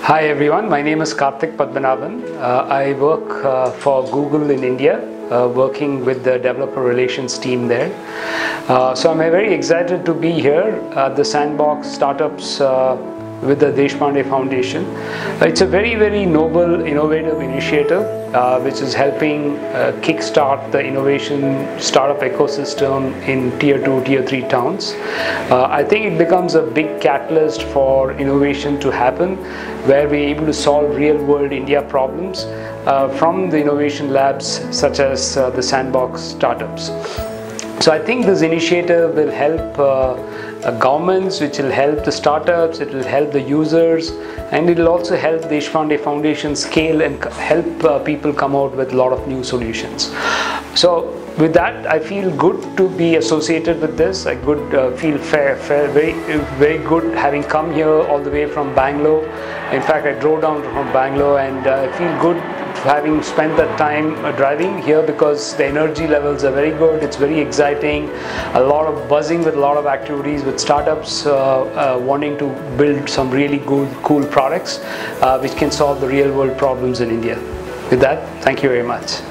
Hi everyone, my name is Karthik Padmanabhan. I work for Google in India, working with the developer relations team there. So I'm very excited to be here at the Sandbox Startups with the Deshpande Foundation. It's a very noble, innovative initiative which is helping kickstart the innovation startup ecosystem in tier 2, tier 3 towns. I think it becomes a big catalyst for innovation to happen, where we're able to solve real-world India problems from the innovation labs such as the Sandbox Startups. So I think this initiative will help governments, which will help the startups, it will help the users, and it will also help the Deshpande Foundation scale and help people come out with a lot of new solutions. So with that, I feel good to be associated with this. I feel very good having come here all the way from Bangalore. In fact, I drove down from Bangalore, and I feel good having spent that time driving here, because the energy levels are very good. It's very exciting, a lot of buzzing with a lot of activities with startups wanting to build some really good, cool products which can solve the real world problems in India. With that, thank you very much.